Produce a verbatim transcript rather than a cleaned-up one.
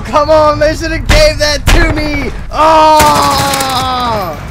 come on, they should have gave that to me. Oh!